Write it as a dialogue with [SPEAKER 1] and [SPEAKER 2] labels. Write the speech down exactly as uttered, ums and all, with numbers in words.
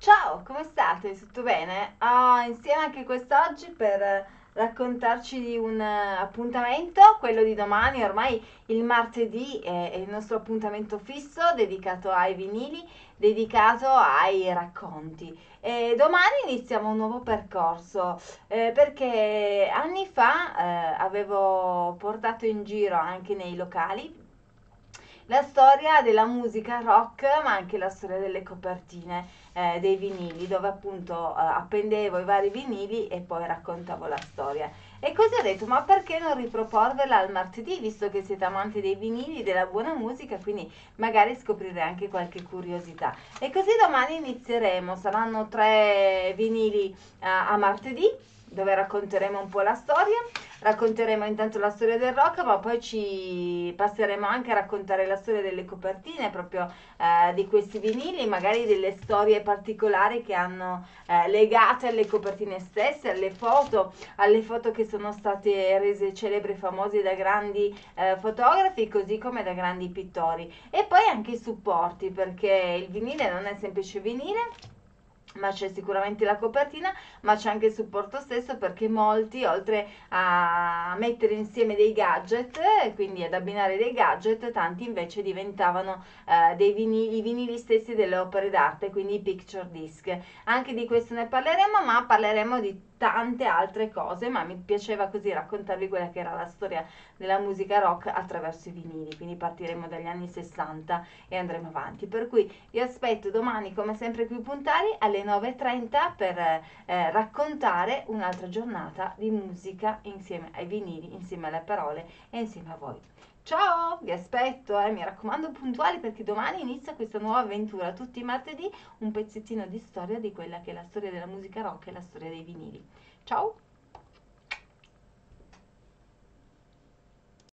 [SPEAKER 1] Ciao, come state? Tutto bene? Ah, insieme anche quest'oggi per raccontarci di un eh, appuntamento, quello di domani, ormai il martedì è, è il nostro appuntamento fisso dedicato ai vinili, dedicato ai racconti. E domani iniziamo un nuovo percorso, eh, perché anni fa eh, avevo portato in giro anche nei locali la storia della musica rock, ma anche la storia delle copertine eh, dei vinili, dove appunto eh, appendevo i vari vinili e poi raccontavo la storia. E così ho detto, ma perché non riproporvela al martedì, visto che siete amanti dei vinili, della buona musica, quindi magari scoprirete anche qualche curiosità. E così domani inizieremo, saranno tre vinili eh, a martedì, dove racconteremo un po' la storia. Racconteremo intanto la storia del rock, ma poi ci passeremo anche a raccontare la storia delle copertine proprio eh, di questi vinili, magari delle storie particolari che hanno eh, legate alle copertine stesse, alle foto, alle foto che sono state rese celebri e famose da grandi eh, fotografi, così come da grandi pittori. E poi anche i supporti, perché il vinile non è semplice vinile, ma c'è sicuramente la copertina, ma c'è anche il supporto stesso, perché molti, oltre a mettere insieme dei gadget, e quindi ad abbinare dei gadget, tanti invece diventavano eh, dei vinili, i vinili stessi delle opere d'arte, quindi i picture disc. Anche di questo ne parleremo, ma parleremo di tante altre cose, ma mi piaceva così raccontarvi quella che era la storia della musica rock attraverso i vinili, quindi partiremo dagli anni sessanta e andremo avanti. Per cui vi aspetto domani come sempre qui puntali alle nove e trenta per eh, raccontare un'altra giornata di musica insieme ai vinili, insieme alle parole e insieme a voi. Ciao, vi aspetto, eh, mi raccomando puntuali, perché domani inizia questa nuova avventura, tutti i martedì un pezzettino di storia di quella che è la storia della musica rock e la storia dei vinili. Ciao!